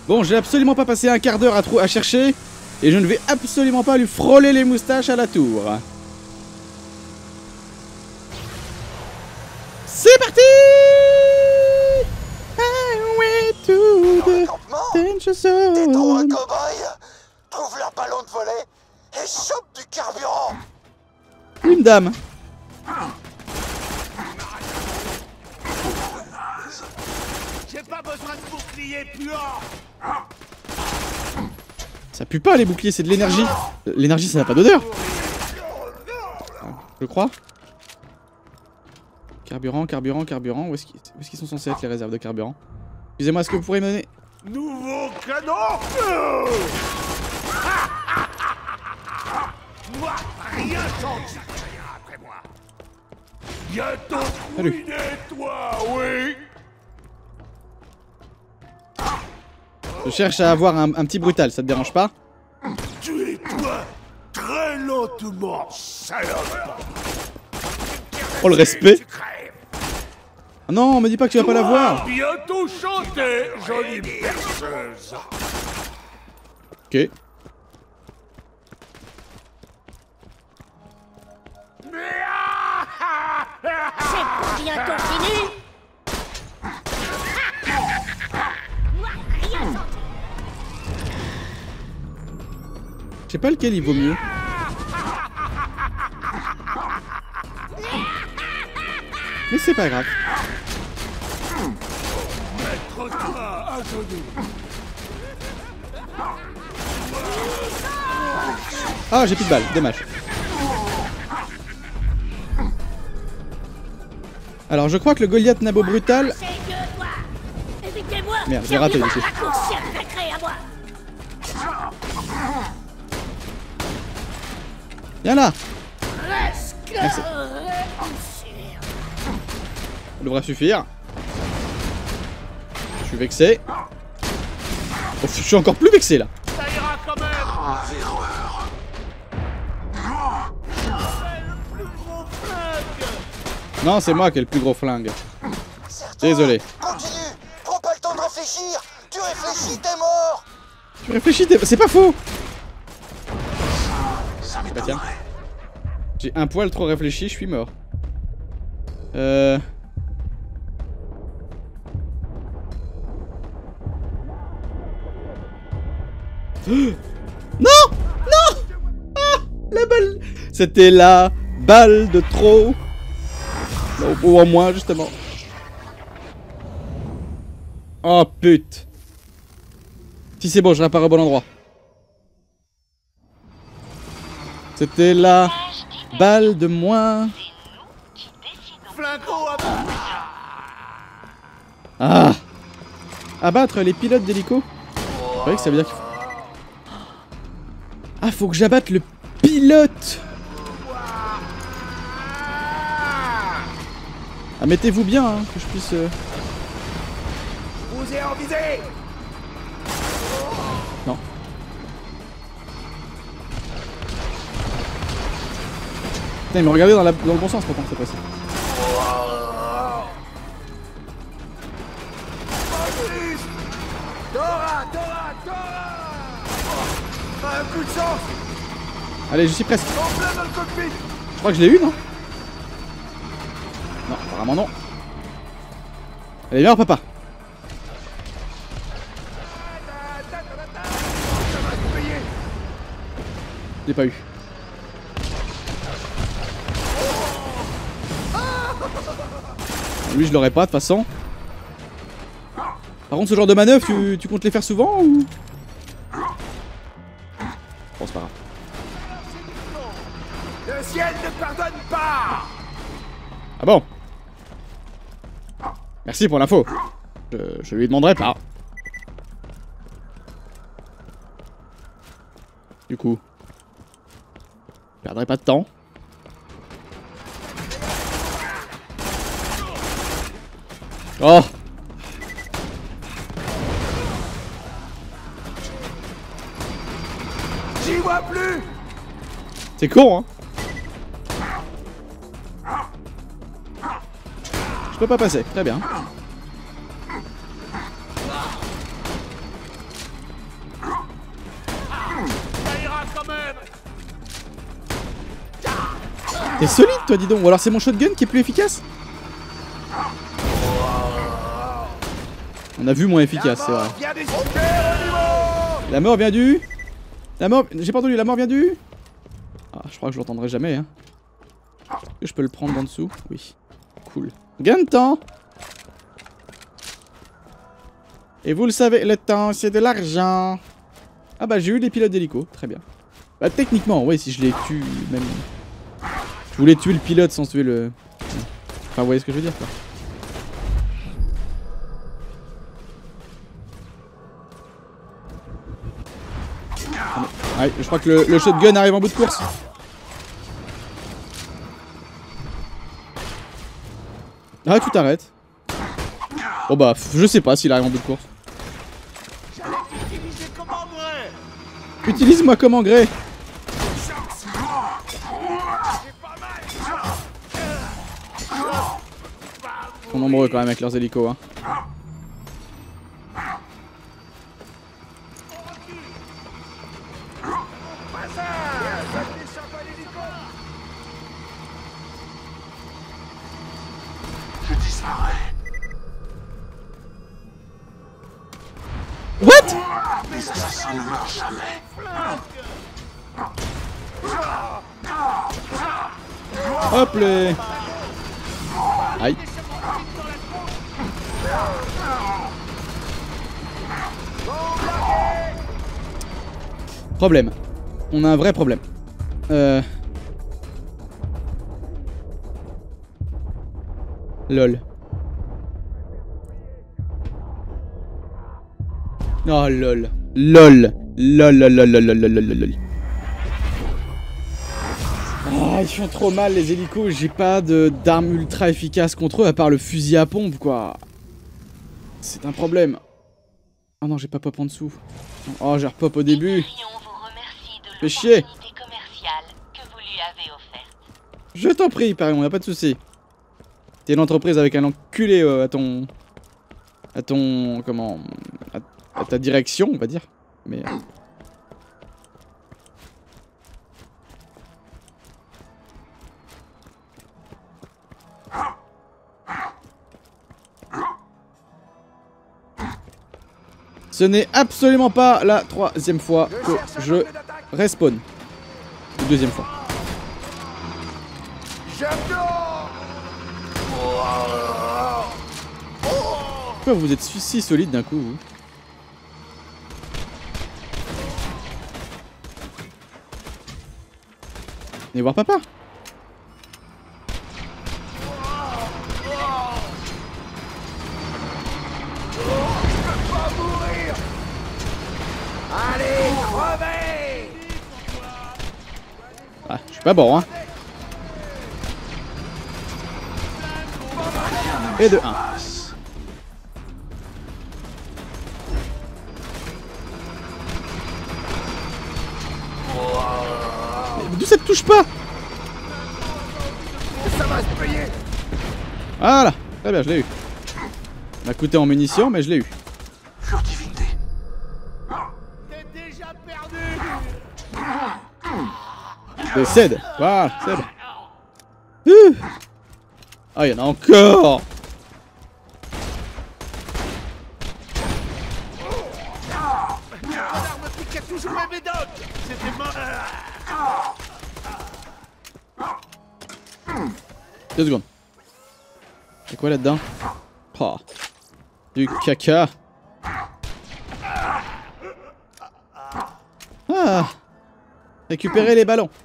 Bon, j'ai absolument pas passé un quart d'heure à chercher. Et je ne vais absolument pas lui frôler les moustaches à la tour. C'est parti! Highway to the danger zone. T'es trop un cow-boy. Trouve leur ballon de volet et chope du carburant. Une dame. J'ai pas besoin de bouclier puant. Ça pue pas les boucliers, c'est de l'énergie. L'énergie ça n'a pas d'odeur. Je crois. Carburant, carburant, carburant. Où est-ce qu'ils sont censés être les réserves de carburant? Excusez-moi, est-ce que vous pourriez me donner... Nouveau canon. Moi, rien change. Après moi. Bientôt ruiné, toi, oui. Je cherche à avoir un petit brutal, ça te dérange pas? Tue-toi très lentement, salope. Oh le respect! Ah non, me dis pas que tu vas pas la voir! Bientôt chanter, jolie berceuse. Ok. C'est bientôt fini. Je sais pas lequel il vaut mieux. Mais c'est pas grave. Ah, j'ai plus de balles, dommage. Alors, je crois que le Goliath Nabo Brutal... Merde, j'ai raté ici. Viens là. Merci. Ça devrait suffire. Je suis vexé. Oh, je suis encore plus vexé là. Ça ira quand même. Le plus gros flingue. Non, c'est moi qui ai le plus gros flingue. Désolé. Continue. Prends pas le temps de réfléchir. Tu réfléchis, t'es mort. Tu réfléchis, c'est pas faux. Bah tiens. J'ai un poil trop réfléchi, je suis mort. Non! Non! Ah! La balle! C'était la balle de trop! Ou en moins, justement. Oh pute! Si c'est bon, je répare au bon endroit. C'était la balle de moins. Flingo à Ah! Abattre les pilotes d'hélico? C'est vrai que ça veut dire qu'il faut... Ah, faut que j'abatte le pilote! Ah, mettez-vous bien, hein, que je puisse... vous ai en visée. Non. Putain, il me regardait dans le bon sens pourtant cette fois-ci. Dora. Un coup de chance. Allez, je suis presque. En plein dans le cockpit. Je crois que je l'ai eu, non? Non, apparemment non. Allez, viens, papa. Je l'ai pas eu. Lui, je l'aurais pas de toute façon. Par contre, ce genre de manœuvre, tu comptes les faire souvent ou... Bon, c'est pas grave. Le ciel ne pardonne pas. Ah bon? Merci pour l'info. Je lui demanderai pas. Du coup, je perdrai pas de temps. Oh! J'y vois plus. C'est con, hein? Je peux pas passer, très bien. T'es solide toi dis donc. Ou alors c'est mon shotgun qui est plus efficace? On a vu moins efficace, c'est vrai. La mort vient du... La mort... J'ai pas entendu, la mort vient du... Ah, je crois que je l'entendrai jamais, hein. Est-ce que je peux le prendre en dessous? Oui. Cool. Gain de temps. Et vous le savez, le temps, c'est de l'argent. Ah bah, j'ai eu les pilotes d'hélico. Très bien. Bah, techniquement, ouais, si je les tue, même... Je voulais tuer le pilote sans tuer le... Enfin, vous voyez ce que je veux dire, quoi. Ouais, je crois que le shotgun arrive en bout de course. Ah, tout arrête. Bon bah, je sais pas s'il arrive en bout de course. Utilise-moi comme engrais. Ils sont nombreux quand même avec leurs hélicos, hein. Je disparais. What? Les assassins ne meurent jamais. Hop les... Aïe. Problème. On a un vrai problème. Lol. Oh lol. Lol. Lol lol lol lol lol lol lol lol. Ah, ils font trop mal les hélicos, j'ai pas d'arme ultra efficace contre eux à part le fusil à pompe quoi. C'est un problème. Oh non, j'ai pas pop en dessous. Oh, j'ai repop au début. Fais chier. Je t'en prie, Paris, on a pas de soucis. T'es une entreprise avec un enculé à ton... Comment... À ta direction, on va dire. Mais... Ce n'est absolument pas la troisième fois que je respawn. La deuxième fois. Pourquoi vous êtes si solide d'un coup, vous? Venez voir papa. Ah, je suis pas bon, hein. Et de 1. D'où ça te touche pas? Ça va se payer. Voilà, très bien, je l'ai eu. M'a coûté en munitions, mais je l'ai eu. Furtivité. T'es déjà perdu. Cède, voilà, cède. Ah, il y en a encore. L'arme pique toujours mes médocs. C'était mort. 2 secondes. C'est quoi là-dedans? Oh. Du caca. Ah. Récupérer les ballons.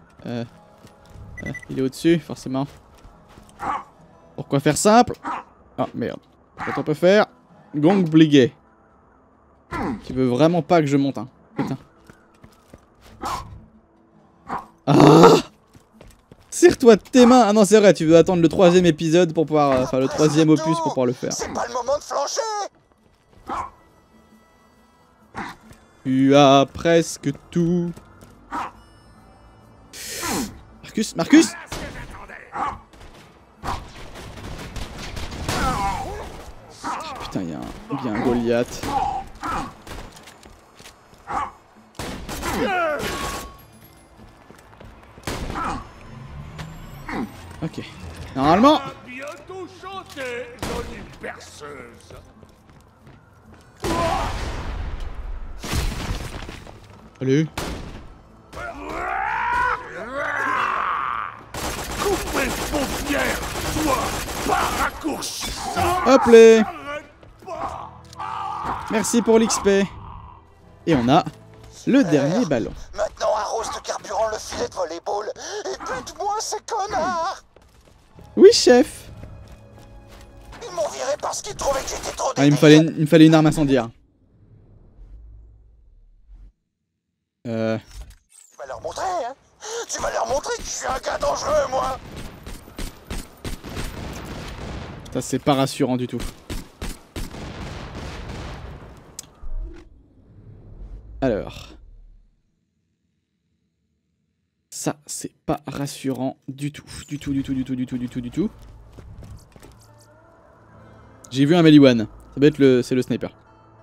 Il est au-dessus, forcément. Pourquoi faire simple? Ah, merde. Qu'est-ce qu'on peut faire? Gong bligué. Tu veux vraiment pas que je monte, hein? Putain. Ah! Serre-toi de tes mains! Ah non, c'est vrai, tu veux attendre le 3e épisode pour pouvoir... Enfin, le 3e opus pour pouvoir le faire. C'est pas le moment de flancher. Tu as presque tout. Marcus, Marcus! Putain, il y a un Goliath. Ok. Normalement... À bientôt chanter, jolie perceuse. Allez. Coupez paupières, toi, par raccourci. Hop les. Arrête pas. Merci pour l'XP. Et on a le dernier ballon. Maintenant arrose de carburant le filet de volleyball et bute-moi ces connards. Oui, chef. Ils m'ont viré parce qu'ils trouvaient que j'étais trop Ah, il me fallait une arme incendiaire. Tu vas leur montrer, hein. Tu vas leur montrer que je suis un gars dangereux, moi. Ça, c'est pas rassurant du tout. Alors... Ça, c'est pas rassurant du tout. Du tout. J'ai vu un Maliwan. Ça doit être c'est le sniper.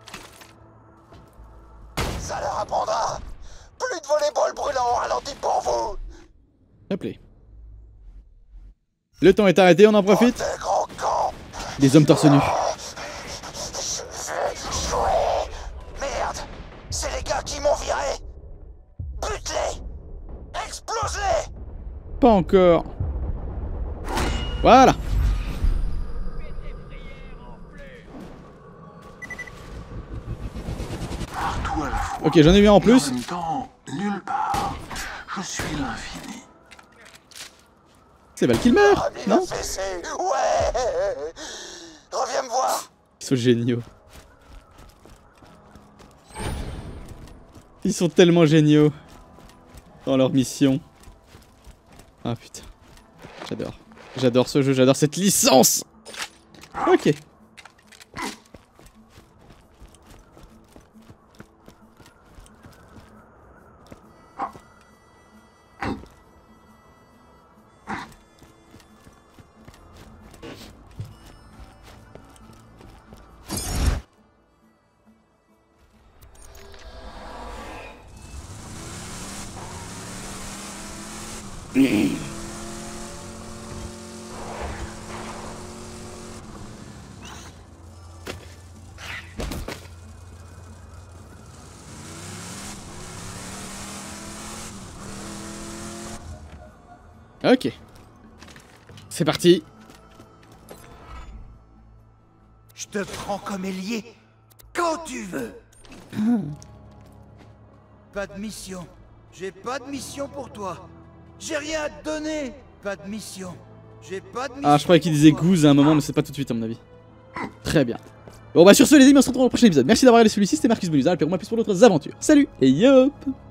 Ça leur apprendra. Plus de volleyball brûlant au ralenti pour vous. Hop là. Le temps est arrêté, on en profite. Des gros cons. Des hommes torse nus. Je vais jouer. Merde. C'est les gars qui m'ont viré. Bute-les. Explose-les. Pas encore. Voilà. Partout à la fois. Ok, j'en ai vu en En plus. même temps, nulle part. Je suis l'infini. C'est Val qui meurt, Ramenez non? la fessée. Ouais. Reviens me voir. Ils sont géniaux. Ils sont tellement géniaux dans leur mission. Ah putain. J'adore. J'adore ce jeu, j'adore cette licence. Ok. Ok. C'est parti. Je te prends comme ailier quand tu veux. Pas de mission. J'ai pas de mission pour toi. J'ai rien à te donner. Pas de mission. J'ai pas de mission. Ah, je croyais qu'il disait goose à un moment, mais c'est pas tout de suite à mon avis. Très bien. Bon bah sur ce les amis, on se retrouve dans le prochain épisode. Merci d'avoir regardé celui-ci, c'était Marcus Bonuzal, et pour moi plus pour d'autres aventures. Salut et yop.